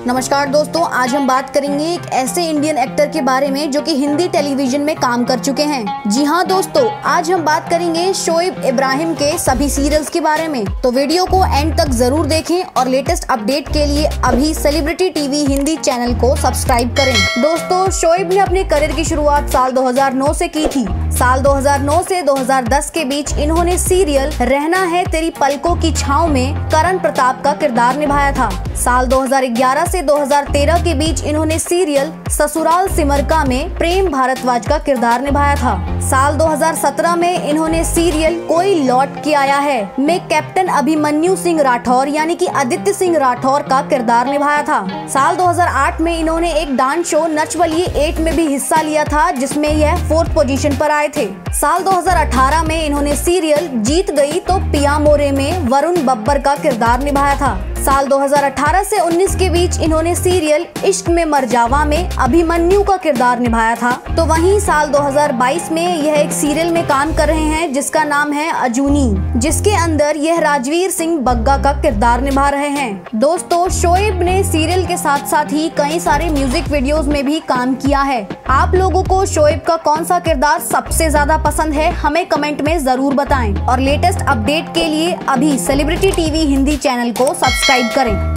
नमस्कार दोस्तों, आज हम बात करेंगे एक ऐसे इंडियन एक्टर के बारे में जो कि हिंदी टेलीविजन में काम कर चुके हैं। जी हाँ दोस्तों, आज हम बात करेंगे शोएब इब्राहिम के सभी सीरियल्स के बारे में। तो वीडियो को एंड तक जरूर देखें और लेटेस्ट अपडेट के लिए अभी सेलिब्रिटी टीवी हिंदी चैनल को सब्सक्राइब करें। दोस्तों, शोएब ने अपने करियर की शुरुआत साल 2009 से की थी। साल 2009 से 2010 के बीच इन्होंने सीरियल रहना है तेरी पलकों की छांव में करण प्रताप का किरदार निभाया था। साल 2011 से 2013 के बीच इन्होंने सीरियल ससुराल सिमरका में प्रेम भारद्वाज का किरदार निभाया था। साल 2017 में इन्होंने सीरियल कोई लौट के आया है में कैप्टन अभिमन्यु सिंह राठौर यानी कि आदित्य सिंह राठौर का किरदार निभाया था। साल 2008 में इन्होंने एक डांस शो नच बलिए 8 में भी हिस्सा लिया था, जिसमें यह 4th पोजीशन पर आए थे। साल 2018 में इन्होंने सीरियल जीत गई तो पिया मोरे में वरुण बब्बर का किरदार निभाया था। साल 2018 से 19 के बीच इन्होंने सीरियल इश्क में मरजावा में अभिमन्यु का किरदार निभाया था। तो वहीं साल 2022 में यह एक सीरियल में काम कर रहे हैं जिसका नाम है अजूनी, जिसके अंदर यह राजवीर सिंह बग्गा का किरदार निभा रहे हैं। दोस्तों, शोएब ने सीरियल के साथ साथ ही कई सारे म्यूजिक वीडियोस में भी काम किया है। आप लोगों को शोएब का कौन सा किरदार सबसे ज्यादा पसंद है, हमें कमेंट में जरूर बताएं। और लेटेस्ट अपडेट के लिए अभी सेलिब्रिटी टीवी हिंदी चैनल को सब्सक्राइब करें।